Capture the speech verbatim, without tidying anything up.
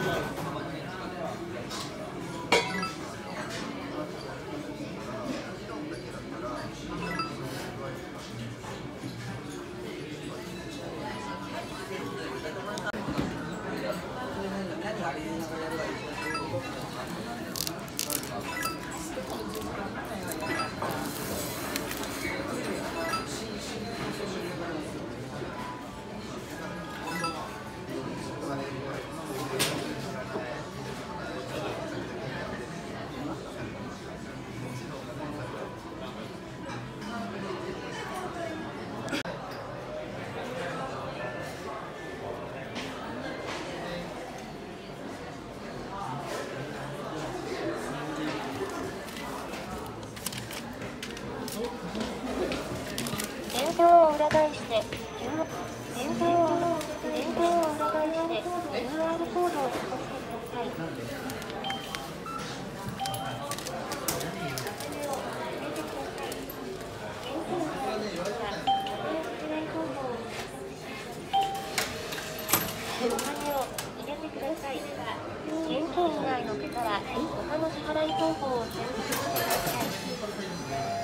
電線を裏返して、電線を電線を裏返して キューアール コードをタッチしてください。お金を入れてください。現金以外の方は他の支払い方法を選択してください。